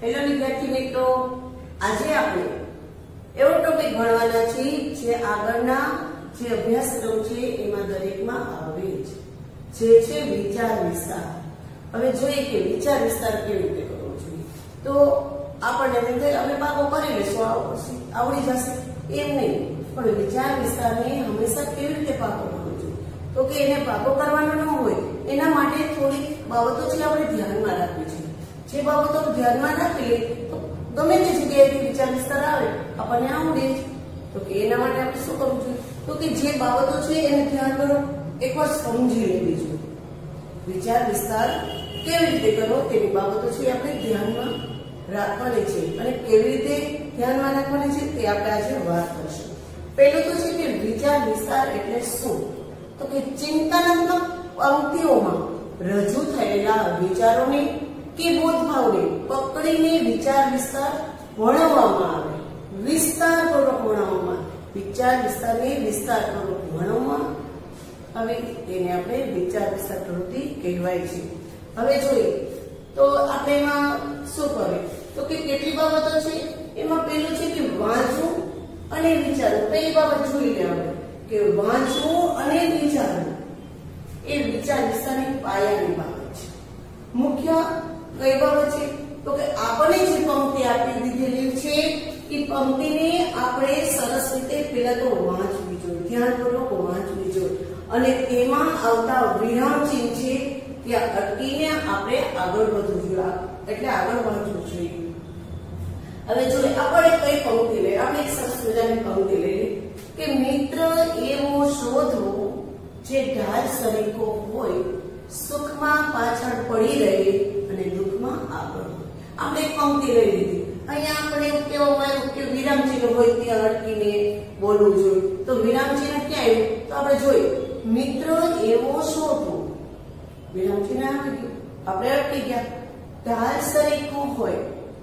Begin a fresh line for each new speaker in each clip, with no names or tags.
Hello વિદ્યાર્થી મિત્રો, આજે આપણે એવો ટોપિક ભણવાના છીએ જે આગળના જે અભ્યાસક્રમ છે એમાં દરેકમાં આવે છે, જે છે વિચાર વિસ્તાર. હવે જોઈએ કે વિચાર વિસ્તાર કેવી રીતે કરવો જોઈએ. તો આપણને અમે પાકો કરી લેશું, આવડી જશે એમ નહીં, પણ વિચાર વિસ્તારને હંમેશા કેવી રીતે પાકો કરવો જોઈએ. તો કે એને પાકો કરવાનો ન હોય એના માટે થોડીક બાબતો છે આપણે ધ્યાનમાં રાખવી છે. જે બાબતો ધ્યાનમાં રાખીએ તો ગમે તે જગ્યાએથી વિચાર વિસ્તાર આવે આપણને આવડે. તો કે એના માટે આપણે શું કરવું જોઈએ, તો કે જે બાબતો છે એને ધ્યાનમાં એકવાર સમજી લેવી જોઈએ. વિચાર વિસ્તાર કેવી રીતે કરવો તેની બાબતો છે આપણે ધ્યાનમાં રાખવાની છે, અને કેવી રીતે ધ્યાનમાં રાખવાની છે તે આપણે આજે વાત કરીશું. પહેલું તો છે કે વિચાર વિસ્તાર એટલે શું, તો કે ચિંતનાત્મક પંક્તિઓમાં રજૂ થયેલા વિચારોને કે બોધભાવને પકડીને વિચાર વિસ્તાર વર્ણવવામાં આવે. વિસ્તારપૂર્વક વર્ણવવામાં, વિચાર વિસ્તારને વિસ્તારપૂર્વક વર્ણવવામાં આવે તેને આપણે વિચાર વિસ્તાર પ્રવૃત્તિ કહેવાય છે. હવે જોઈએ તો આપણે એમાં શું કરીએ, તો કે કેટલી બાબતો છે. એમાં પહેલું છે કે વાંચવું અને વિચારવું. પહેલી બાબત જોઈ લે આપણે કે વાંચવું અને વિચારવું એ વિચાર વિસ્તારની પાયાની બાબત છે. મુખ્ય કઈ બાબત છે, તો કે આપણે જે પંક્તિ આપી દીધેલી છે એ પંક્તિને આપણે સરસ રીતે પહેલા તો વાંચવી જોઈએ, ધ્યાનપૂર્વક વાંચવી જોઈએ, અને તેમાં આવતા વિરામ ચિહ્ન છે ત્યાં અટકીને આપણે આગળ વધવું જોઈએ, એટલે આગળ વાંચવું જોઈએ. હવે જોઈએ આપણે કઈ પંક્તિ લઈએ, આપણે એક સરસ મજાની પંક્તિ લઈએ કે મિત્ર એવો શોધવો જે ઢાલ સરીકો હોય, સુખમાં પાછળ પડી રહે અને દુઃખમાં આગળ. આપણે એક પંક્તિ લઈ લીધી, અહીંયા આપણે કેવું કે વિરામ ચિહ્ન હોય ત્યાં અટકીને બોલવું જોઈએ. તો વિરામ ચિહ્ન ક્યાં આવ્યું, તો આપણે જોઈએ મિત્ર એવો શોધવો, વિરામ ચિહ્ન આપી ગયું, આપણે અટકી ગયા. ઢાલ સરીકો હોય,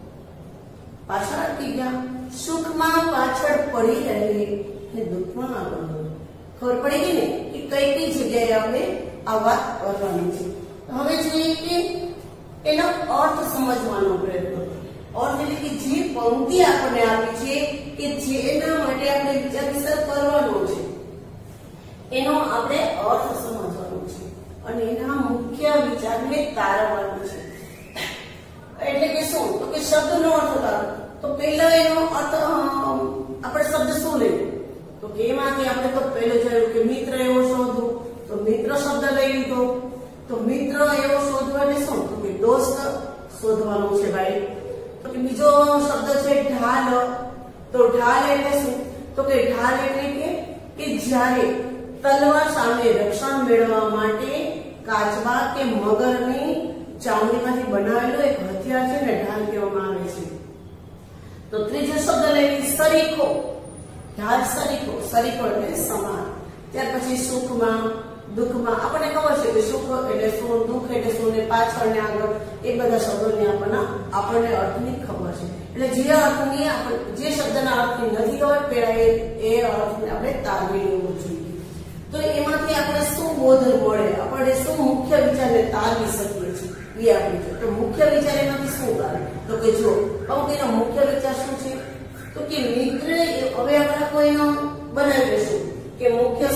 પાછળ અટકી ગયા. સુખમાં પાછળ પડી રહે અને દુઃખમાં આગળ. ખબર પડી ગઈ ને કે કઈ જગ્યાએ આપણે આ વાત કરવાની છે. હવે જોઈએ કે એનો અર્થ સમજવાનો પ્રયત્ન કરો. અર્થ એટલે કે જે પંક્તિ આપણને આપી છે કે જેના માટે આપણે વિચાર વિસ્તાર કરવાનો છે એનો આપણે અર્થ સમજવાનો છે અને એના મુખ્ય વિચારને તારવવાનો છે. એટલે કે શું, તો કે શબ્દનો અર્થ તારવો. તો પહેલા એનો અર્થ આપણે શબ્દ શું લઈએ, તો કે એમાંથી આપણે તો પહેલો જોયું કે મિત્ર એવો શોધવું, તો મિત્ર શબ્દ લઈ લીધો. તો મિત્ર એવો શોધવો એટલે શું, તો કે દોસ્ત શોધવાનું છે ભાઈ. તો કે બીજો શબ્દ છે ઢાલ. તો ઢાલ એટલે શું, તો કે ઢાલ એટલે કે જ્યારે તલવાર સામે રક્ષણ મેળવવા માટે કાચબા કે મગરની ચામડીમાંથી બનાવેલો એક હથિયાર છે ને ઢાલ કહેવામાં આવે છે. તો ત્રીજો શબ્દ લઈ સરીખો. ઢાલ સરીખો, સરીખો એટલે સમાન. ત્યાર પછી સુખમાં દુઃખમાં આપણને ખબર છે કે સુખ એટલે શું, દુઃખ એટલે શું, ને પાછળ ને આગળ એ બધા શબ્દોની આપણને અર્થની ખબર છે. એટલે જે અર્થની જે શબ્દના અર્થની નથી ખબર પેલા એ અર્થને આપણે તારવી લેવું જોઈએ. તો એમાંથી આપણે શું બોધ મળે, આપણે શું મુખ્ય વિચારને તારવી શકીએ છીએ એ આપણે જોઈએ. તો મુખ્ય વિચાર એમાંથી શું તારે, તો કે જો પંક્તિનો મુખ્ય વિચાર શું છે, તો કે મિત્ર. હવે આપણે કોઈનો બનાવી લઈશું કે મુખ્ય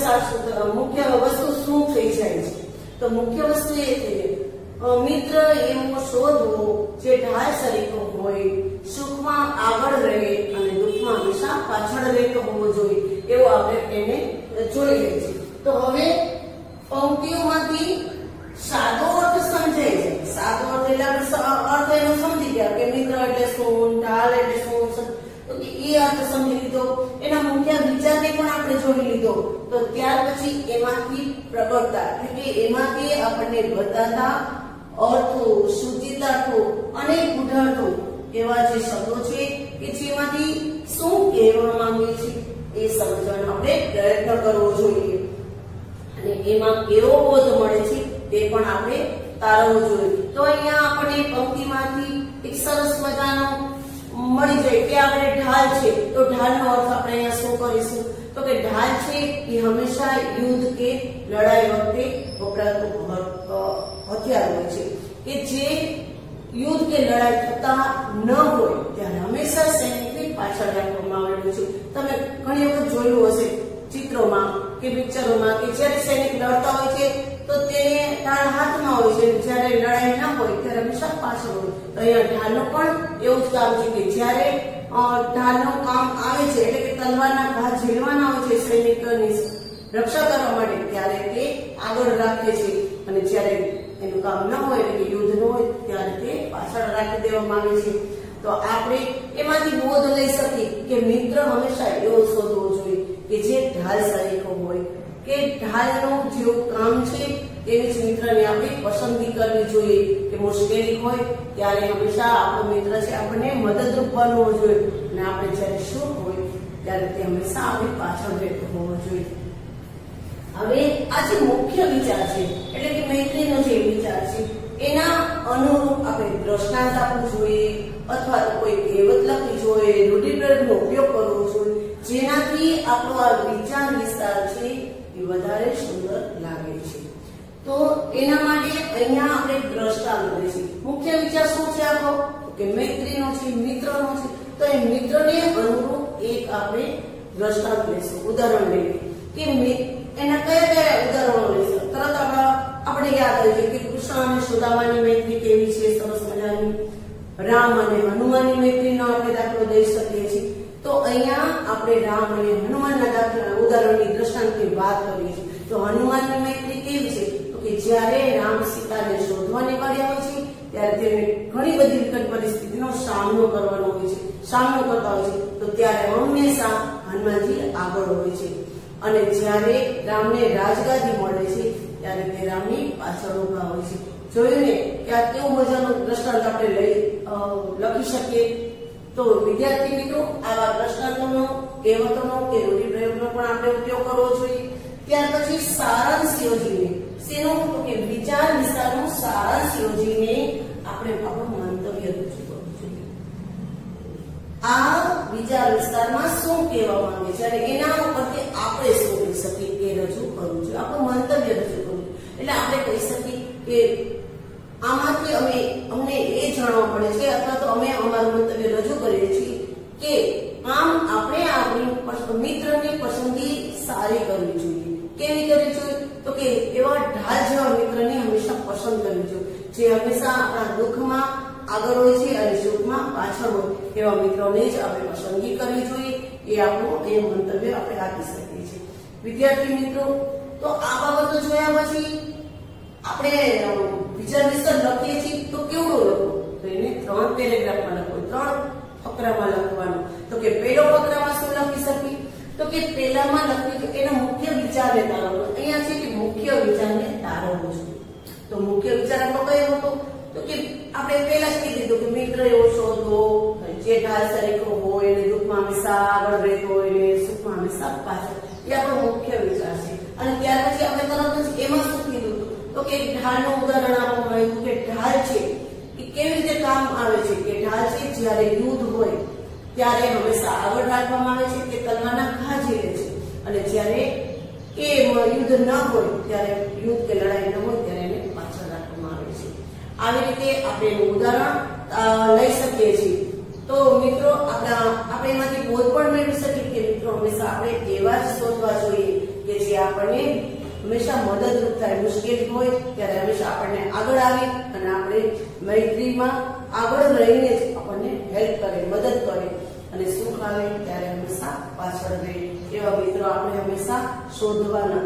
વસ્તુ શું થઈ જાય છે, તો મુખ્ય વસ્તુ એ છે મિત્ર એવો શોધવો જે ઢાલ સરીકો હોય, સુખમાં આગળ રહે અને દુઃખમાં હંમેશા પાછળ રહેતો હોવો જોઈએ, એવો આપણે એને જોઈ લઈએ છીએ. તો હવે પંક્તિઓમાંથી સાદો અર્થ સમજાય છે. સાદો અર્થ એટલે આપણે અર્થ એનો સમજી ગયા કે મિત્ર એટલે શું, ઢાલ એટલે શું, તો એ અર્થ સમજી લીધો. એના મુખ્ય વિચારને પણ આપણે જોઈ લીધો. તો ત્યાર પછી એમાંથી પ્રબળતા એટલે કે એમાંથી આપણને બતાતા અર્થો, સૂચિતાર્થો અને ગુઢાર્થો એવા જે શબ્દો છે કે જેમાંથી શું કહેવા માંગે છે એ સમજવાનો આપણે પ્રયત્ન કરવો જોઈએ, અને એમાં કેવો બોધ મળે છે તે પણ આપણે તારવવો જોઈએ. તો અહીંયા આપણને પંક્તિમાંથી એક સરસ મજાનો મળી જાય કે આપણે ઢાલ છે, તો ઢાલનો અર્થ આપણે અહીંયા શું કરીશું, તો કે ઢાલ છે એ હંમેશા યુદ્ધ કે લડાઈ વખતે વપરાતું હથિયાર હોય છે કે જે યુદ્ધ કે લડાઈ થતા ન હોય ત્યારે હંમેશા સૈનિકને પાછળ રાખવામાં આવેલું છે. તમે ઘણી વખત જોયું હશે ચિત્રોમાં કે પિક્ચરોમાં કે જ્યારે સૈનિક લડતા હોય છે તો તેને ઢાલ હાથમાં હોય છે, જ્યારે લડાઈ ના હોય ત્યારે હંમેશા પાછળ હોય. તો અહીંયા ઢાલનું પણ એવું જ કામ છે કે જ્યારે ઢાલનું કામ આવે છે એટલે કે તલવારના ઘા ઝીલવાના હોય છે સૈનિકની રક્ષા કરવા માટે ત્યારે તે આગળ રાખે છે, અને જ્યારે એનું કામ ન હોય એટલે કે યુદ્ધ ન હોય ત્યારે તે પાછળ રાખી દેવામાં આવે છે. તો આપણે એમાંથી બોધ લઈ શકીએ કે મિત્ર હંમેશા એવો શોધવો જોઈએ કે જે ઢાલ સરખો હોય, કે ઢાલનું જેવું કામ છે તેવી જ મિત્રને આપણે પસંદગી કરવી જોઈએ. કે મુશ્કેલી હોય ત્યારે હંમેશા આપણો મિત્ર છે આપણને મદદરૂપ બનવો જોઈએ, અને આપણે જ્યારે સુખ હોય ત્યારે તે હંમેશા આપણી પાછળ રહેતો હોવો જોઈએ. હવે આ જે મુખ્ય વિચાર છે એટલે કે મૈત્રીનો જે વિચાર છે એના અનુરૂપ આપણે દ્રષ્ટાંત આપવું જોઈએ, અથવા તો કોઈ કહેવત લખવી જોઈએ, રૂઢિપ્રયોગનો ઉપયોગ કરવો જોઈએ, જેનાથી આપણો આ વિચાર વિસ્તાર છે એ વધારે સુંદર લાગે છે. તો એના માટે અહીંયા આપણે દ્રષ્ટાંત લઈશું. મુખ્ય વિચાર શું છે આપણો કે મૈત્રીનો છે, મિત્રનો છે. તો એ મિત્રને અનુરૂપ એક આપણે દ્રષ્ટાંત લઈશું, ઉદાહરણ લઈએ કે એના કયા કયા ઉદાહરણો લઈશું. તરત આપણે યાદ આવી જાય કે કૃષ્ણ અને સુદામાની મૈત્રી કેવી છે, સરસ મજાની. રામ અને હનુમાનની મૈત્રીનો આપણે દાખલો દઈ શકીએ છીએ. તો અહીંયા આપણે રામ અને હનુમાનના દાખલા ઉદાહરણની દ્રષ્ટાંતની વાત કરીએ છીએ. તો હનુમાનની મૈત્રી કેવી છે તો કે જ્યારે રામ સીતાને શોધવા નીકળ્યા હોય છે ત્યારે તેને ઘણી બધી વિકટ પરિસ્થિતિનો સામનો કરવાનો હોય છે, સામનો કરતા હોય છે. તો ત્યારે હંમેશા હનુમાનજી આગળ હોય છે, અને જ્યારે રામને રાજગાદી મળે છે ત્યારે તે રામની પાછળ ઉભા હોય છે. જોયું ને કે આ કેવું મજાનું દ્રષ્ટાંત આપણે લખી શકીએ. તો વિદ્યાર્થી મિત્રો આવા દ્રષ્ટાંતોનો, કહેવતોનો કે રૂઢિપ્રયોગનો પણ આપણે ઉપયોગ કરવો જોઈએ. ત્યાર પછી સારાંશ યોજીને, શેનો તો કે વિચાર વિસ્તારનો સારાંશ યોજીને આપણે આપણું મંતવ્ય રજૂ કરવું જોઈએ. આ વિચાર વિસ્તારમાં શું કહેવા માંગે છે અને એના ઉપરથી આપણે શું કહી શકીએ એ રજૂ કરવું જોઈએ, આપણું મંતવ્ય રજૂ કરવું. એટલે આપણે કહી શકીએ કે આમાંથી અમને એ જાણવા મળે છે, અથવા તો અમે અમારું મંતવ્ય રજૂ કરીએ છીએ કે આમ આપણે આપણી મિત્રની પસંદગી સારી કરવી જોઈએ. કેવી કરવી જોઈએ તો કે એવા ઢાલ જેવા મિત્રને હંમેશા પસંદ કરવી જોઈએ, જે હંમેશા આપણા દુઃખમાં આગળ હોય છે અને સુખમાં પાછળ હોય. એવા મિત્રોને જ આપણે પસંદગી કરવી જોઈએ. એ આપણું એ મંતવ્ય આપણે આપી શકીએ છીએ. વિદ્યાર્થી મિત્રો, તો આ બાબતો જોયા પછી આપણે વિચાર વિસ્તાર લખીએ છીએ તો કેવડો લખો? તો એને 3 પેરેગ્રાફમાં લખો, 3 ફકરામાં લખવાનું. તો કે પહેલો ફકરામાં શું લખી શકીએ તો કે પહેલામાં લખી કે એનો મુખ્ય વિચારને તારવવો. અહીંયા છે કે મુખ્ય વિચારને તારવવો છે. તો મુખ્ય વિચાર આપણો કયો હતો તો કે આપણે પહેલા જ કહી દીધું કે મિત્ર એવો શોધવો જે ઢાલ સરખો હોય, એને દુઃખમાં હંમેશા આગળ રહેતો હોય, એને સુખમાં હંમેશા પાછળ. એ આપણો મુખ્ય વિચાર છે. અને ત્યાર પછી આપણે તરત જ એમાં શું કીધું તો કે ઢાલનું ઉદાહરણ આપવામાં આવ્યું કે ઢાલ છે એ કેવી રીતે કામ આવે છે. કે ઢાલ છે જ્યારે યુદ્ધ હોય ત્યારે હંમેશા આગળ રાખવામાં આવે છે, કે તલવારના ઘા ઝીલે છે, અને જ્યારે એ યુદ્ધ ન હોય ત્યારે, યુદ્ધ કે લડાઈ ન હોય ત્યારે એને પાછળ રાખવામાં આવે છે. આવી રીતે આપણે એનું ઉદાહરણ લઈ શકીએ છીએ. તો મિત્રો આપણે એમાંથી બોધ પણ મેળવી શકીએ કે મિત્રો હંમેશા આપણે એવા જ શોધવા જોઈએ કે જે આપણને હંમેશા મદદરૂપ થાય. મુશ્કેલી હોય ત્યારે હંમેશા આપણને આગળ આવી અને આપણે મૈત્રીમાં આગળ રહીને જ આપણને હેલ્પ કરે, મદદ કરે, અને સુખ આવે ત્યારે હંમેશા પાછળ રહે. એવા મિત્રો આપણે હંમેશા શોધવાના.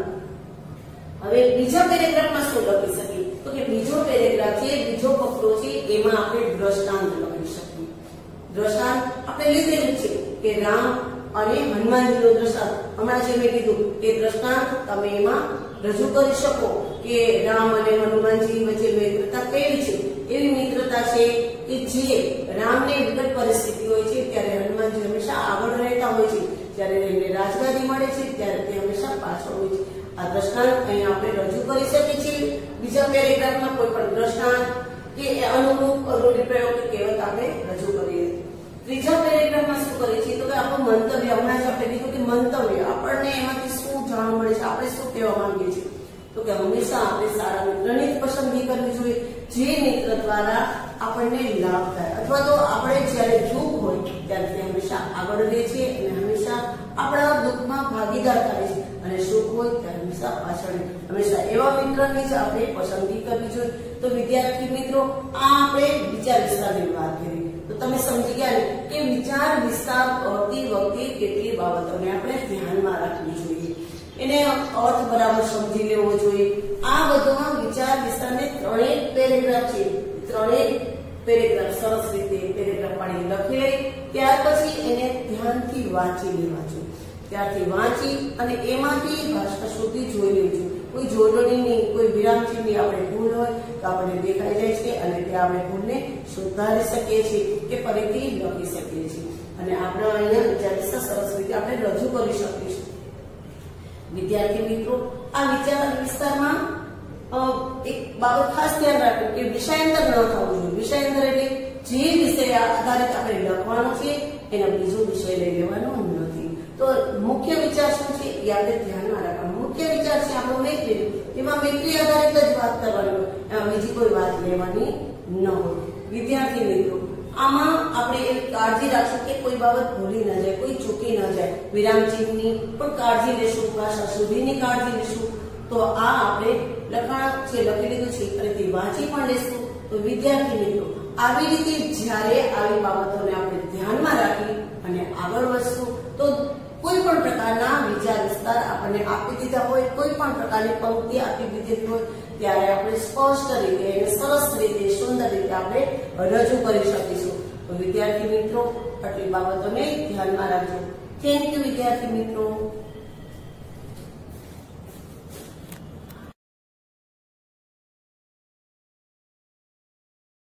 હવે બીજા પેરેગ્રાફમાં શું લખી શકીએ તો કે બીજો પેરેગ્રાફ છે, બીજો ફકરો છે, એમાં આપણે દ્રષ્ટાંત લખી શકીએ. દ્રષ્ટાંત આપણે લીધેલું છે કે રામ અને હનુમાનજીનો દ્રષ્ટાંત. હમણાં જે મેં કીધું કે દ્રષ્ટાંત તમે એમાં રજૂ કરી શકો કે રામ અને હનુમાનજી વચ્ચે મિત્રતા કેવી છે. એવી મિત્રતા છે કે જે રામને વિકટ પરિસ્થિતિ હોય છે ત્યારે હનુમાનજી હંમેશા આગળ રહેતા હોય છે, જ્યારે એમને રાજગાદી મળે છે ત્યારે તે હંમેશા પાછળ હોય છે. આ દ્રષ્ટાંત અહીં આપણે રજૂ કરી શકીએ છીએ. બીજા પેરેગ્રાફમાં કોઈ પણ દ્રષ્ટાંત કે અનુરૂપ રૂઢિપ્રયોગ કે કહેવત આપણે રજૂ કરીએ. ત્રીજા પેરેગ્રાફમાં શું કરીએ છીએ તો કે આપણું મંતવ્ય, હમણાં જ આપણે કીધું કે મંતવ્ય આપણને એમાંથી શું જાણવા મળે છે, આપણે શું કહેવા માંગીએ છીએ. તો કે હંમેશા આપણે સારા મિત્રની જ પસંદગી કરવી જોઈએ, જે મિત્ર દ્વારા આપણને લાભ થાય અથવા તો આપણે જ્યારે દુઃખ હોય ત્યારે તે હંમેશા આગળ રહે છે અને હંમેશા આપણા દુઃખમાં ભાગીદાર થાય છે અને સુખ હોય ત્યારે હંમેશા પાછળ હંમેશા એવા મિત્રની જ આપણે પસંદગી કરવી જોઈએ. તો વિદ્યાર્થી મિત્રો, આ આપણે વિચાર વિસ્તારની વાત કરી તો તમે સમજી ગયા ને કે વિચાર વિસ્તાર કરતી વખતે કેટલી બાબતોને આપણે ધ્યાનમાં રાખવી જોઈએ, એને અર્થ બરાબર સમજી લેવો જોઈએ. આ બધોમાં વિચાર વિસ્તારને ત્રણેય પેરેગ્રાફ છે, ત્રણેય પેરેગ્રાફ સરસ રીતે પેરેગ્રાફ પાડી લખી લઈ ત્યાર પછી એને ધ્યાનથી વાંચી લેવા જોઈએ. ત્યારથી વાંચી અને એમાંથી ભાષા સુધી જોઈ લેવું જોઈએ. કોઈ જોડણીની કોઈ વિરામચિહ્નની આપણે ભૂલ હોય તો આપણે દેખાઈ જાય છે અને તે આપણે ભૂલને સુધારી શકીએ છીએ કે ફરીથી લખી શકીએ છીએ અને આપણે અહીંયા વિચાર વિસ્તાર સરસ રીતે આપણે રજૂ કરી શકીશું. વિદ્યાર્થી મિત્રો, આ વિચાર વિસ્તારમાં એક બાબત ખાસ ધ્યાન રાખવું કે વિષયાંતર ન થવું જોઈએ. વિષયાંતર એટલે જે વિષય આધારિત આપણે લખવાનો છે એનો બીજો વિષય લઈ લેવાનો નથી. તો મુખ્ય વિચાર શું છે એ આપણે ધ્યાનમાં રાખવાનું. મુખ્ય વિચાર છે આપણો મૈત્રી, એમાં મૈત્રી આધારિત જ વાત કરવાની હોય, એમાં બીજી કોઈ વાત લેવાની ન હોય. વિદ્યાર્થી મિત્રો, આમાં આપણે એક કાળજી રાખશું કે કોઈ બાબત ભૂલી ન જાય, કોઈ ચૂકી ન જાય. વિરામચિહ્નની પણ કાળજી લેશું, ભાષા સુધીની કાળજી લેશું. તો આ આપણે લખાણ છે લખી લીધું છે ફરીથી વાંચી પણ લેશું. તો વિદ્યાર્થી મિત્રો, આવી રીતે જ્યારે આવી બાબતોને આપણે ધ્યાનમાં રાખી અને આગળ વધશું તો કોઈ પણ પ્રકારના વિચાર વિસ્તાર આપણને આપી દીધા હોય, કોઈ પણ પ્રકારની પંક્તિ આપી દીધી હોય ત્યારે આપણે સ્પષ્ટ રીતે અને સરસ રીતે સુંદર રીતે આપણે રજૂ કરી શકીશું. તો વિદ્યાર્થી મિત્રો, આટલી બાબતોને ધ્યાનમાં રાખજો. થેન્ક યુ વિદ્યાર્થી મિત્રો.